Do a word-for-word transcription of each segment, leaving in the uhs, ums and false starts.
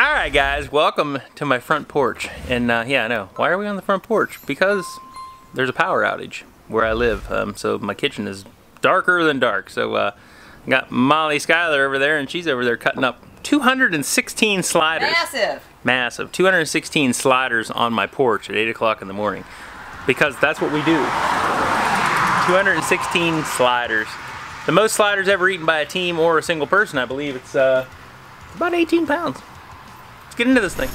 Alright guys, welcome to my front porch. And uh, yeah, I know. Why are we on the front porch? Because there's a power outage where I live. Um, so my kitchen is darker than dark. So uh, I got Molly Schuyler over there, and she's over there cutting up two hundred sixteen sliders. Massive! Massive. two hundred sixteen sliders on my porch at eight o'clock in the morning. Because that's what we do. two hundred sixteen sliders. The most sliders ever eaten by a team or a single person, I believe. It's uh, about eighteen pounds. Let's get into this thing.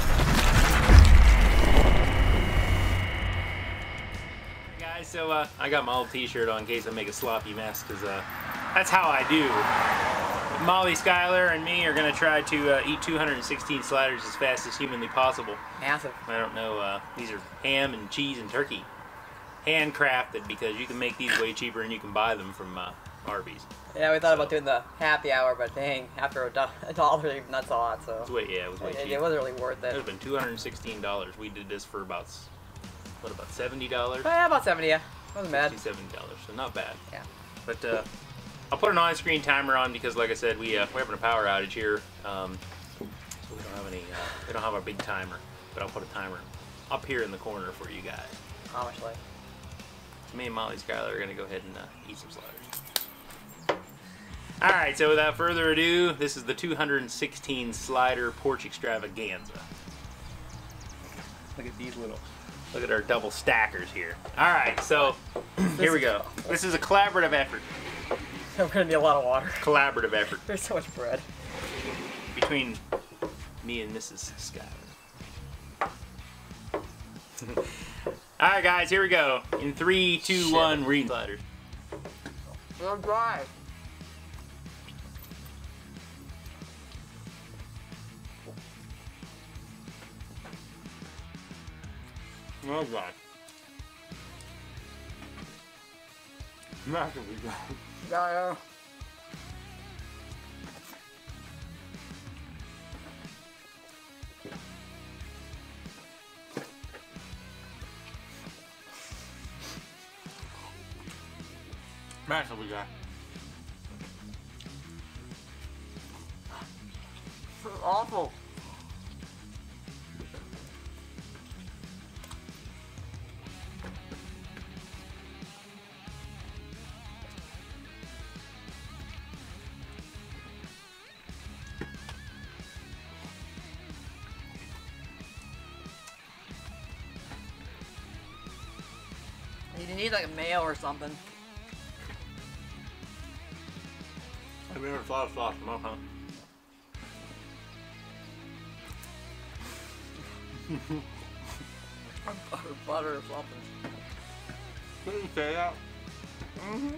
Guys, so uh, I got my old t-shirt on in case I make a sloppy mess, because uh, that's how I do. Molly Schuyler and me are going to try to uh, eat two hundred sixteen sliders as fast as humanly possible. Massive. I don't know, uh, these are ham and cheese and turkey. Handcrafted, because you can make these way cheaper and you can buy them from uh, Arby's. Yeah, we thought so. about doing the happy hour, but dang, after a, do a dollar, that's a lot, so. It was way, yeah, it was way it, cheap. It wasn't really worth it. It would have been two hundred sixteen dollars. We did this for about, what, about seventy dollars? Yeah, about seventy, yeah. Wasn't bad. seventy dollars, so not bad. Yeah. But uh, I'll put an on-screen timer on because, like I said, we, uh, we're having a power outage here. Um, so we don't have any, uh, we don't have our big timer. But I'll put a timer up here in the corner for you guys. How much like? Me and Molly Schuyler are going to go ahead and uh, eat some sliders. Alright, so without further ado, this is the two hundred sixteen slider porch extravaganza. Look at these little, look at our double stackers here. Alright, so here we go. This is a collaborative effort. There's going to be a lot of water. Collaborative effort. There's so much bread. Between me and Missus Schuyler. Alright guys, here we go. In three, two, Shit. one, we're eating sliders. They're dry. Oh god. Massively dry. Yeah, yeah. Massively dry. This is awful. You need like a mayo or something. I've never thought of sauce, no, huh? Butter, butter or something. Did you say that? Mm-hmm.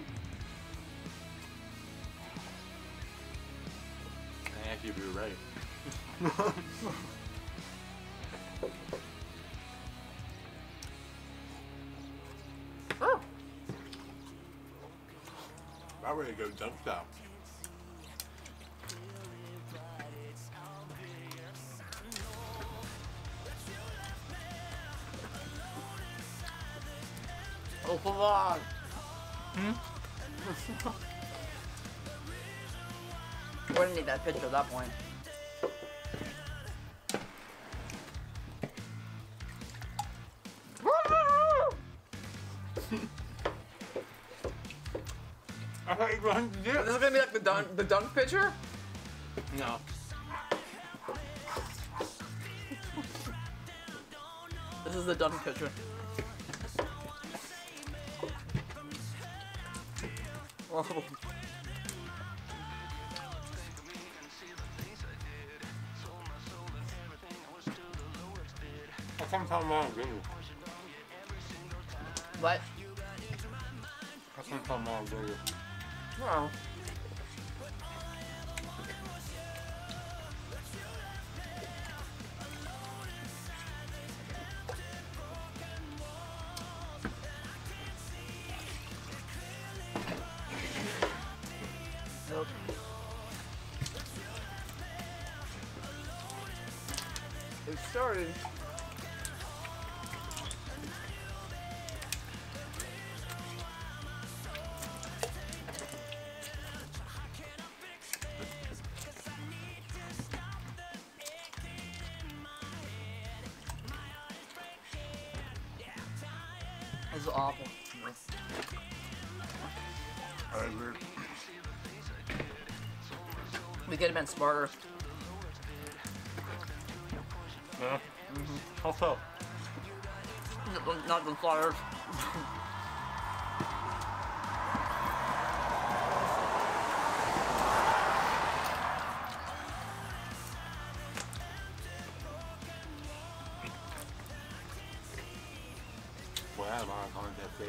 I asked you if you were ready. Oh. I'm ready to go jump stop. Oh, come on. Hmm? We wouldn't need that picture at that point. I thought you were going to do This is gonna be like the dunk, the dunk picture? No. This is the dunk picture. Oh. I can't tell mom, didn't you? What? I can't tell mom, didn't you? Oh. Nope. It started. This is awful. I agree. We could have been smarter. Yeah. Mm-hmm. How so? Not the sliders. Well, I'm on that fake.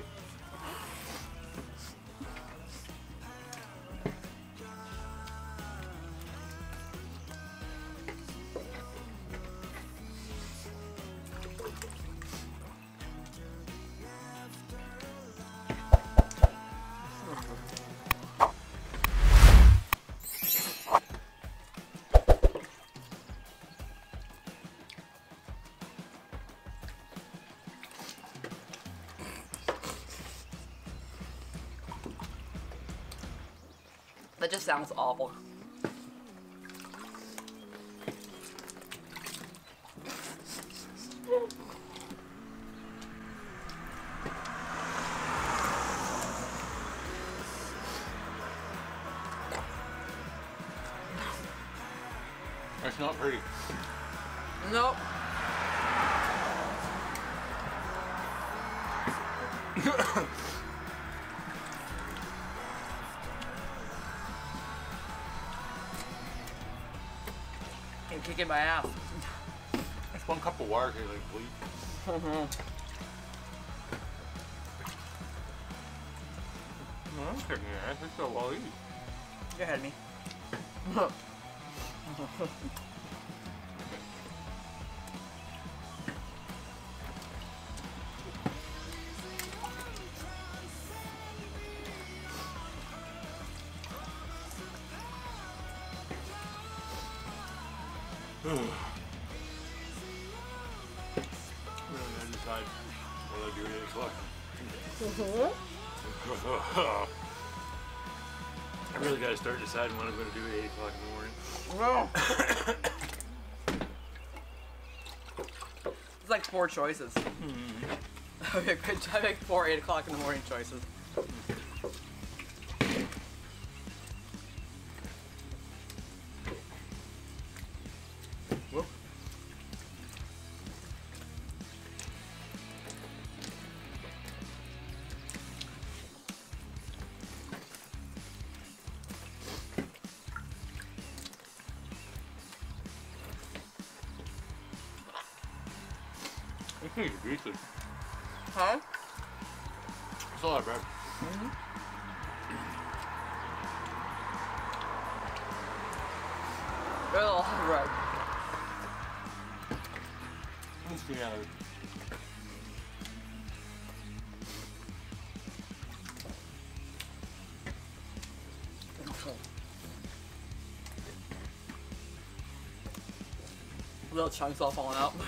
That just sounds awful. That's not pretty. Nope. I'm kicking my ass. That's one cup of water here, like, please. Mm-hmm. No, I'm kicking your ass. It's so well eaten. You're ahead of me. I'm gonna decide what I'll do at eight o'clock. I really gotta start deciding what I'm gonna do at eight o'clock in the morning. No. It's like four choices. Mm-hmm. Okay, good. I make four eight o'clock in the morning choices. Whoop. This thing's juicy. Huh? It's a lot of bread. Mm-hmm. There's a lot of bread. Let's see how it- Little chunks all falling out.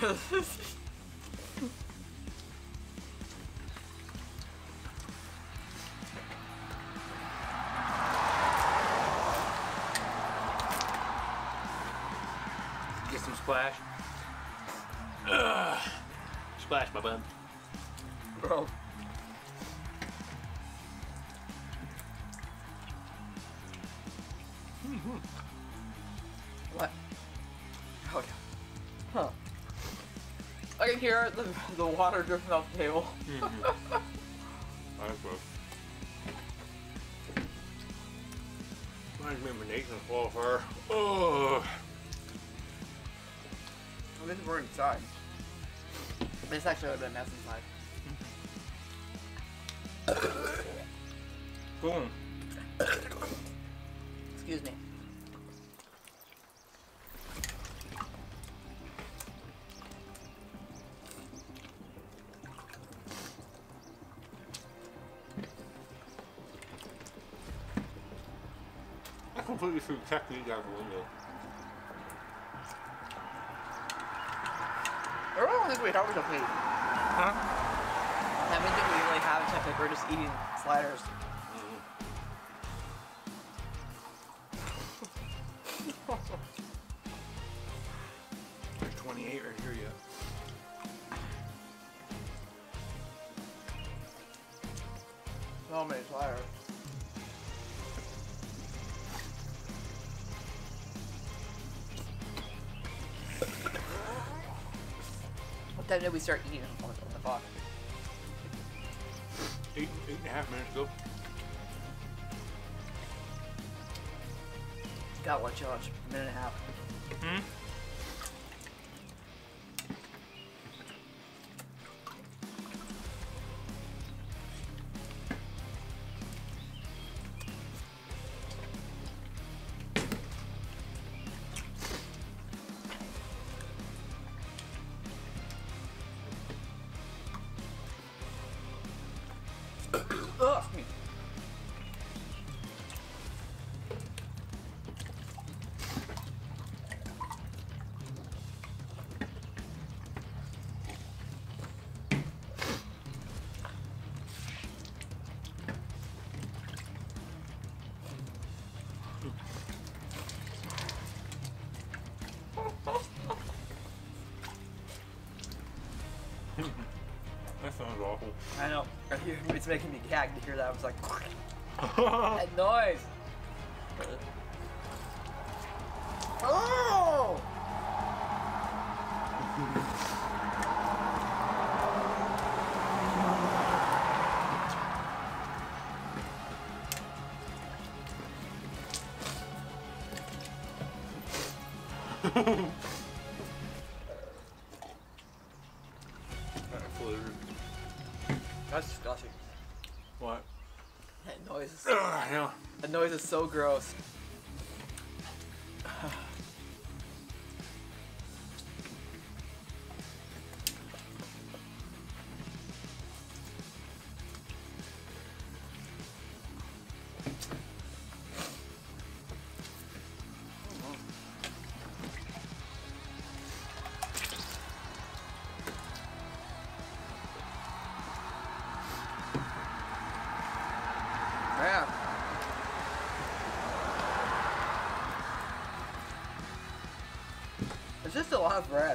Get some splash. Ugh. Splash my bun. Bro. Mm-hmm. What? Oh yeah. Huh. I can hear the, the water dripping off the table. Mm-hmm. That's gross. Reminds me of my Nathan's qualifier. Oh. Well, this is we're inside. This actually would have been a mess inside. Boom. Excuse me. I completely threw technique out the window. I really don't think we have a technique. Huh? I don't think we really have a technique. We're just eating sliders. There's twenty-eight right here yet. so many sliders. What time did we start eating on the clock? Eight, eight and a half minutes ago. Got lunch, lunch, a minute and a half. Hmm? Ugh. That sounds awful. I know. I hear, it's making me gag to hear that. I was like, that noise. Oh! That flew. That's disgusting. What? That noise is Ugh, I know. that noise is so gross. Yeah. It's just a lot of bread.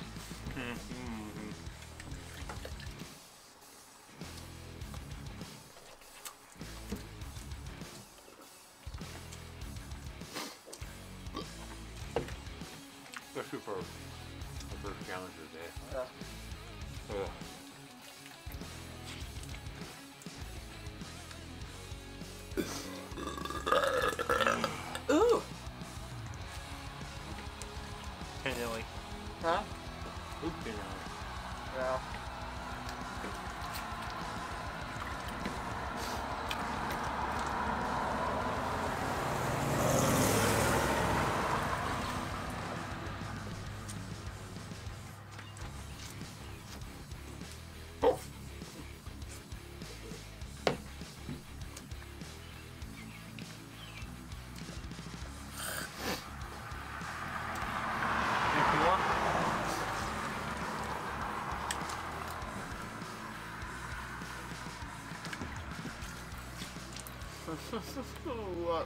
Especially for the first challenge of the day. Yeah. Ugh. Ooh. Hey, Nelly. Huh? Oop, you know. Yeah. What?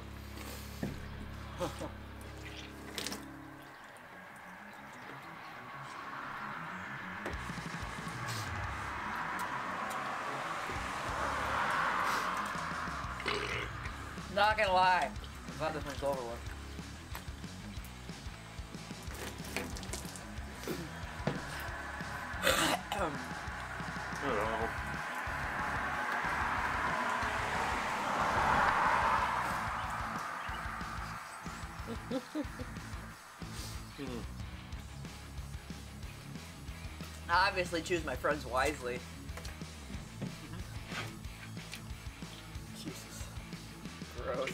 Not gonna lie, I'm glad this one's over with. Ugh. I obviously choose my friends wisely. Jesus. Gross.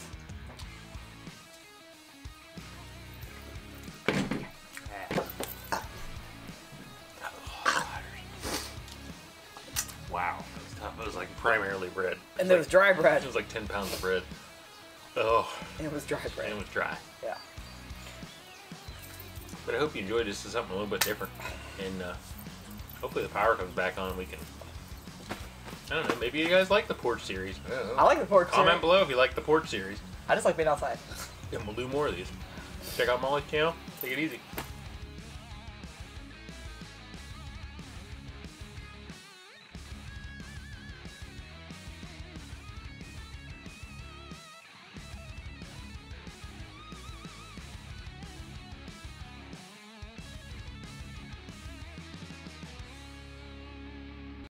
Wow. That was tough. It was like primarily bread. And there was dry bread. It was like ten pounds of bread. Oh, And it was dry and bread. it was dry. Yeah. But I hope you enjoyed this. This is something a little bit different. And uh, hopefully the power comes back on and we can... I don't know, maybe you guys like the porch series. I don't know. I like the porch Comment series. below if you like the porch series. I just like being outside. And we'll do more of these. Check out Molly's channel. Take it easy.